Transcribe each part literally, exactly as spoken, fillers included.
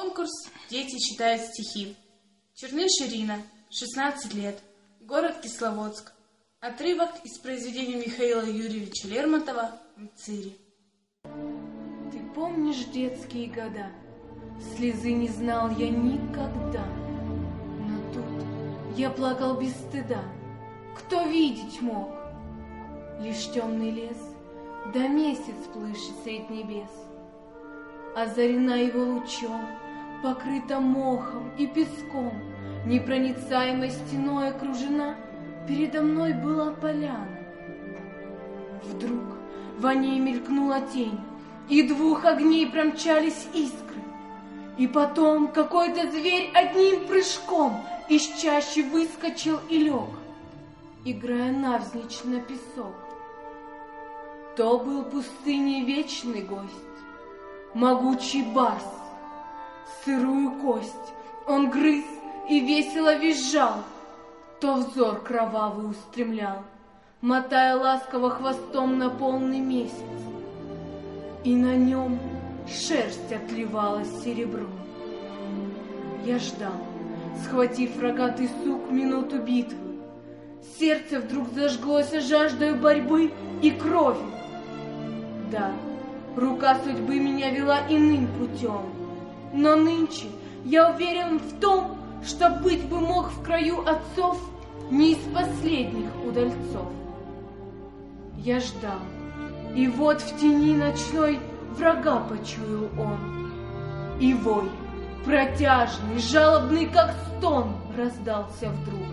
Конкурс «Дети читают стихи». Черныш Ирина, шестнадцать лет, город Кисловодск. Отрывок из произведения Михаила Юрьевича Лермонтова «Мцири». Ты помнишь детские года? Слезы не знал я никогда. Но тут я плакал без стыда. Кто видеть мог? Лишь темный лес, да месяц плышет средь небес. Озарена его лучом, покрыта мохом и песком, непроницаемой стеной окружена, передо мной была поляна. Вдруг во ней мелькнула тень, и двух огней промчались искры. И потом какой-то зверь одним прыжком из чащи выскочил и лег, играя навзничь на песок. То был пустыни вечный гость, могучий барс. Сырую кость он грыз и весело визжал, то взор кровавый устремлял, мотая ласково хвостом на полный месяц. И на нем шерсть отливалась серебром. Я ждал, схватив рогатый сук минуту битвы. Сердце вдруг зажглось жаждой борьбы и крови. Да, рука судьбы меня вела иным путем, но нынче я уверен в том, что быть бы мог в краю отцов не из последних удальцов. Я ждал, и вот в тени ночной врага почуял он, и вой, протяжный, жалобный, как стон, раздался вдруг.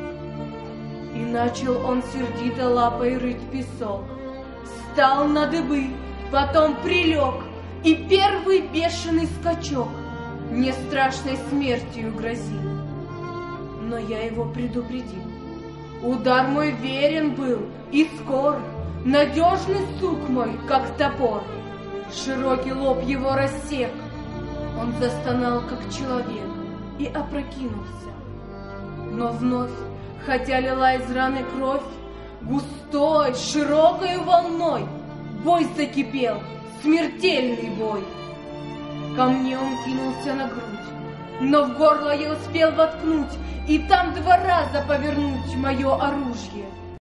И начал он сердито лапой рыть песок, встал на дыбы, потом прилег, и первый бешеный скачок мне страшной смертью грозил. Но я его предупредил. Удар мой верен был и скор, надежный сук мой, как топор. Широкий лоб его рассек, он застонал, как человек, и опрокинулся. Но вновь, хотя лила из раны кровь, густой, широкой волной бой закипел, смертельный бой. Ко мне он кинулся на грудь, но в горло я успел воткнуть и там два раза повернуть мое оружие.